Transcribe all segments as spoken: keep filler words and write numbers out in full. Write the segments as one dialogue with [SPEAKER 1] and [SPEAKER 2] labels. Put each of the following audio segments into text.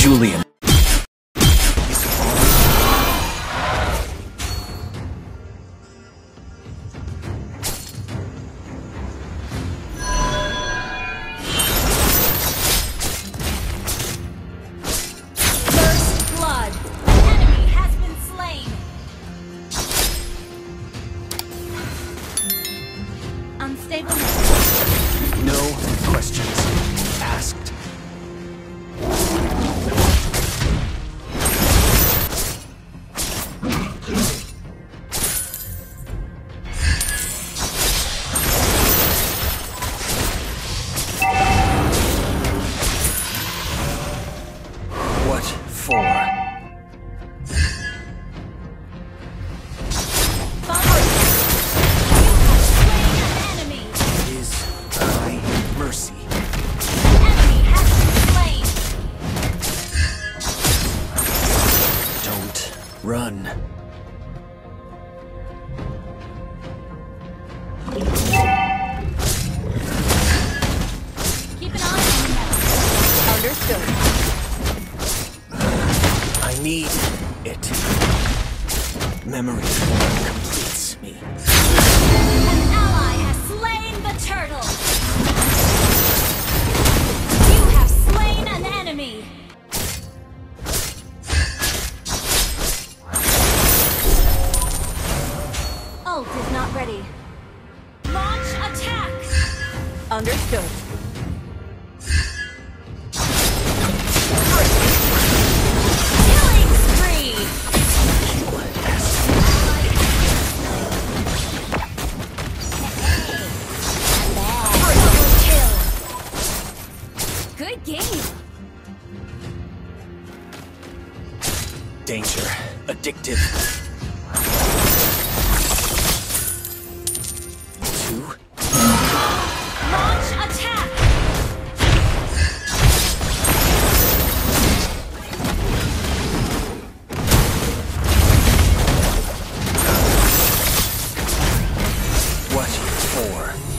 [SPEAKER 1] Julian.
[SPEAKER 2] Unstable.
[SPEAKER 1] No questions asked. What for?
[SPEAKER 2] Mercy. Enemy has been slain.
[SPEAKER 1] Don't run.
[SPEAKER 2] Keep an eye on them. Understood.
[SPEAKER 1] I need it. Memory completes me.
[SPEAKER 2] An ally has slain the turtle. An enemy. Ult is not ready. Launch attack. Understood. Killing spree. Double kill. Good game.
[SPEAKER 1] Danger. Addictive. Two.
[SPEAKER 2] Launch attack!
[SPEAKER 1] What for?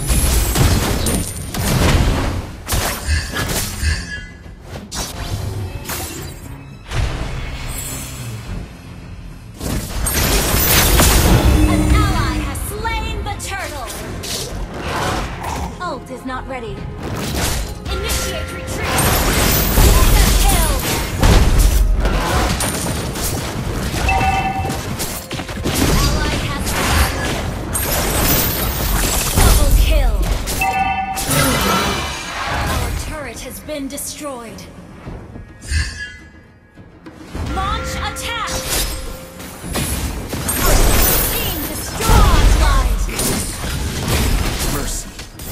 [SPEAKER 1] Ult is not ready. Initiate retreat. Mega kill. Ally has double kill. Our turret has been destroyed. Launch attack. Team destroyed. Mercy.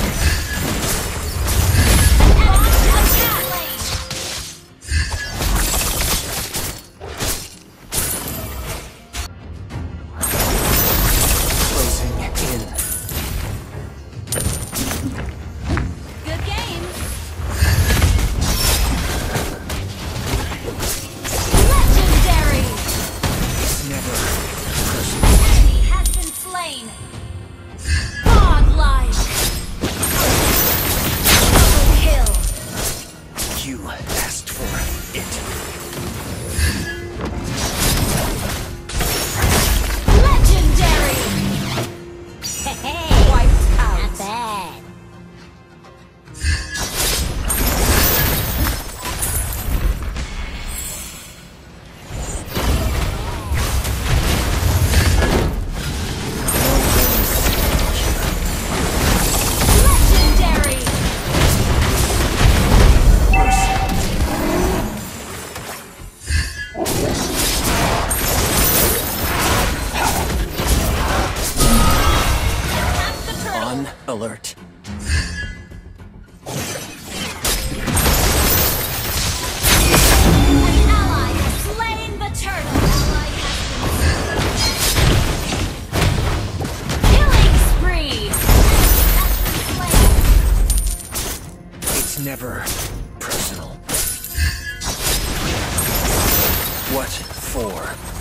[SPEAKER 1] You asked for it.
[SPEAKER 2] Legendary! Hey, wiped out. Not bad.
[SPEAKER 1] Alert.
[SPEAKER 2] An ally has slain the turtle. Killing spree.
[SPEAKER 1] It's never personal. What for?